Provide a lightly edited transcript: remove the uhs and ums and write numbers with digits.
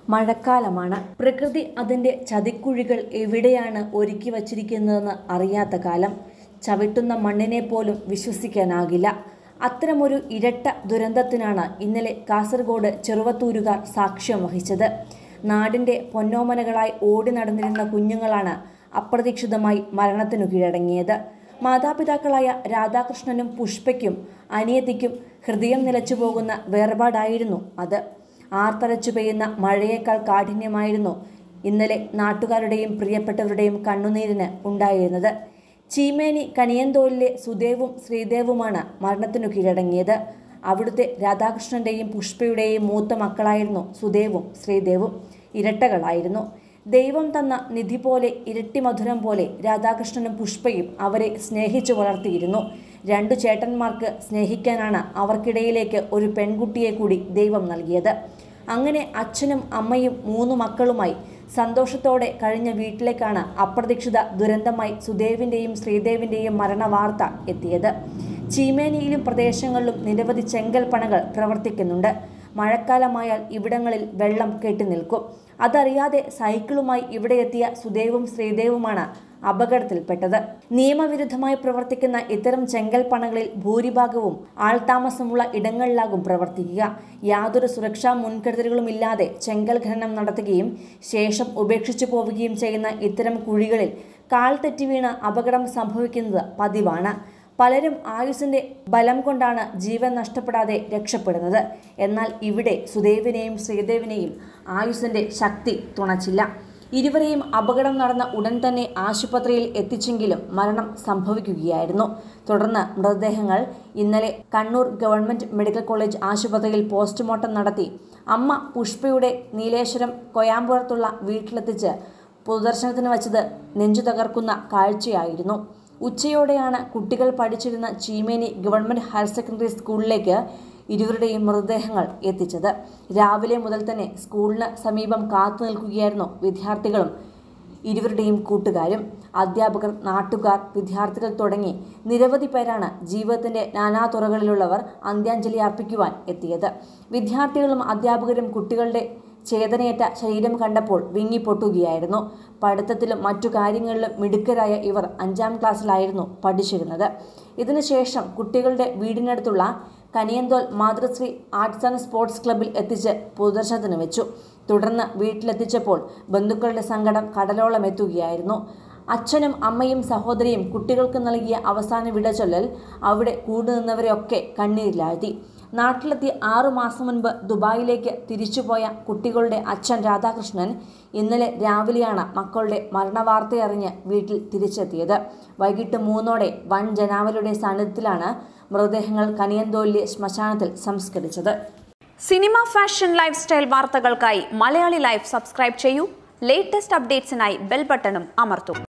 മഴക്കാലമാണ്. പ്രകൃതി അതിൻ്റെ ചതിക്കുഴികൾ എവിടെയാണ് ഒരുക്കി വച്ചിരിക്കുന്നതെന്ന് അറിയാത്ത കാലം. ചവിട്ടുന്ന മണ്ണിനെ പോലും വിശ്വസിക്കാനാകില്ല. അത്തരമൊരു ഇരട്ട ദുരന്തത്തിനാണ് ഇന്നലെ കാസർഗോഡ് ചെറുവത്തൂരുകാർ സാക്ഷ്യം വഹിച്ചത്. നാടിൻ്റെ പൊന്നോമനകളായി ഓടി നടന്നിരുന്ന കുഞ്ഞുങ്ങളാണ് അപ്രതീക്ഷിതമായി മരണത്തിനു കീഴടങ്ങിയത്. മാതാപിതാക്കളായ രാധാകൃഷ്ണനും പുഷ്പയ്ക്കും അനിയത്തിക്കും ഹൃദയം നിലച്ചു പോകുന്ന വേർപാടായിരുന്നു അത്. ആർത്തലച്ചു പെയ്യുന്ന മഴയേക്കാൾ കാഠിന്യമായിരുന്നു ഇന്നലെ നാട്ടുകാരുടെയും പ്രിയപ്പെട്ടവരുടെയും കണ്ണുനീരിന് ഉണ്ടായിരുന്നത്. ചീമേനി കണിയന്തോലിലെ സുദേവും ശ്രീദേവുമാണ് മരണത്തിനു കീഴടങ്ങിയത്. അവിടുത്തെ രാധാകൃഷ്ണൻ്റെയും പുഷ്പയുടെയും മൂത്ത മക്കളായിരുന്നു സുദേവും ശ്രീദേവും. ഇരട്ടകളായിരുന്നു. ദൈവം തന്ന നിധി പോലെ, ഇരട്ടി മധുരം പോലെ രാധാകൃഷ്ണനും പുഷ്പയും അവരെ സ്നേഹിച്ചു വളർത്തിയിരുന്നു. രണ്ടു ചേട്ടന്മാർക്ക് സ്നേഹിക്കാനാണ് അവർക്കിടയിലേക്ക് ഒരു പെൺകുട്ടിയെ കൂടി ദൈവം നൽകിയത്. അങ്ങനെ അച്ഛനും അമ്മയും 3 മക്കളുമായി സന്തോഷത്തോടെ കഴിഞ്ഞ വീട്ടിലേക്കാണ് അപ്രതീക്ഷിത ദുരന്തമായി സുദേവിൻ്റെയും ശ്രീദേവിൻ്റെയും മരണവാർത്ത എത്തിയത്. ചീമേനിയിലും പ്രദേശങ്ങളിലും നിരവധി ചെങ്കൽപ്പണകൾ പ്രവർത്തിക്കുന്നുണ്ട്. മഴക്കാലമായാൽ ഇവിടങ്ങളിൽ വെള്ളം കെട്ടിനിൽക്കും. അതറിയാതെ സൈക്കിളുമായി ഇവിടെ എത്തിയ സുദേവും ശ്രീദേവുമാണ് അപകടത്തിൽപ്പെട്ടത്. നിയമവിരുദ്ധമായി പ്രവർത്തിക്കുന്ന ഇത്തരം ചെങ്കൽപ്പണകളിൽ ഭൂരിഭാഗവും ആൾതാമസമുള്ള ഇടങ്ങളിലാകും പ്രവർത്തിക്കുക. യാതൊരു സുരക്ഷാ മുൻകരുതലുകളുമില്ലാതെ ചെങ്കൽ ഖനനം നടത്തുകയും ശേഷം ഉപേക്ഷിച്ചു പോവുകയും ചെയ്യുന്ന ഇത്തരം കുഴികളിൽ കാൽ തെറ്റി വീണ് അപകടം സംഭവിക്കുന്നത് പതിവാണ്. പലരും ആയുസിൻ്റെ ബലം കൊണ്ടാണ് ജീവൻ നഷ്ടപ്പെടാതെ രക്ഷപ്പെടുന്നത്. എന്നാൽ ഇവിടെ സുദേവിനെയും ശ്രീദേവിനെയും ആയുസിൻ്റെ ശക്തി തുണച്ചില്ല. ഇരുവരെയും അപകടം നടന്ന ഉടൻ തന്നെ ആശുപത്രിയിൽ എത്തിച്ചെങ്കിലും മരണം സംഭവിക്കുകയായിരുന്നു. തുടർന്ന് മൃതദേഹങ്ങൾ ഇന്നലെ കണ്ണൂർ ഗവൺമെൻറ് മെഡിക്കൽ കോളേജ് ആശുപത്രിയിൽ പോസ്റ്റ്മോർട്ടം നടത്തി അമ്മ പുഷ്പയുടെ നീലേശ്വരം കൊയാമ്പുറത്തുള്ള വീട്ടിലെത്തിച്ച് പൊതുദർശനത്തിന് വച്ചത് നെഞ്ചു തകർക്കുന്ന കാഴ്ചയായിരുന്നു. ഉച്ചയോടെയാണ് കുട്ടികൾ പഠിച്ചിരുന്ന ചീമേനി ഗവൺമെൻറ് ഹയർ സെക്കൻഡറി സ്കൂളിലേക്ക് ഇരുവരുടെയും മൃതദേഹങ്ങൾ എത്തിച്ചത്. രാവിലെ മുതൽ തന്നെ സ്കൂളിന് സമീപം കാത്തു നിൽക്കുകയായിരുന്നു വിദ്യാർത്ഥികളും ഇരുവരുടെയും കൂട്ടുകാരും. അധ്യാപകർ, നാട്ടുകാർ, വിദ്യാർത്ഥികൾ തുടങ്ങി നിരവധി പേരാണ് ജീവിതത്തിൻ്റെ നാനാതുറകളിലുള്ളവർ അന്ത്യാഞ്ജലി അർപ്പിക്കുവാൻ എത്തിയത്. വിദ്യാർത്ഥികളും അധ്യാപകരും കുട്ടികളുടെ ചേതനയേറ്റ ശരീരം കണ്ടപ്പോൾ വിങ്ങിപ്പൊട്ടുകയായിരുന്നു. പഠിത്തത്തിലും മറ്റു കാര്യങ്ങളിലും മിടുക്കരായ ഇവർ 5ാം ക്ലാസ്സിലായിരുന്നു പഠിച്ചിരുന്നത്. ഇതിനുശേഷം കുട്ടികളുടെ വീടിനടുത്തുള്ള Kaniyanthol Mathrusree arts and sports ക്ലബ്ബിൽ എത്തിച്ച് പൊതുദർശനത്തിന് വെച്ചു. തുടർന്ന് വീട്ടിലെത്തിച്ചപ്പോൾ ബന്ധുക്കളുടെ സങ്കടം കടലോളം എത്തുകയായിരുന്നു. അച്ഛനും അമ്മയും സഹോദരിയും കുട്ടികൾക്ക് നൽകിയ അവസാന വിടചൊല്ലൽ അവിടെ കൂടുനിന്നവരെയൊക്കെ കണ്ണീരിലാഴ്ത്തി. നാട്ടിലെത്തി 6 മാസം മുൻപ് ദുബായിലേക്ക് തിരിച്ചുപോയ കുട്ടികളുടെ അച്ഛൻ രാധാകൃഷ്ണൻ ഇന്നലെ രാവിലെയാണ് മക്കളുടെ മരണവാർത്തയറിഞ്ഞ് വീട്ടിൽ തിരിച്ചെത്തിയത്. വൈകിട്ട് 3ഓടെ വൻ ജനാവലിയുടെ സാന്നിധ്യത്തിലാണ് മൃതദേഹങ്ങൾ കണിയന്തോലിലെ ശ്മശാനത്തിൽ സംസ്കരിച്ചത്. സിനിമ, ഫാഷൻ, ലൈഫ് സ്റ്റൈൽ വാർത്തകൾക്കായി മലയാളി ലൈഫ് സബ്സ്ക്രൈബ് ചെയ്യൂ. ലേറ്റസ്റ്റ് അപ്ഡേറ്റ്സിനായി ബെൽ ബട്ടണും അമർത്തൂ.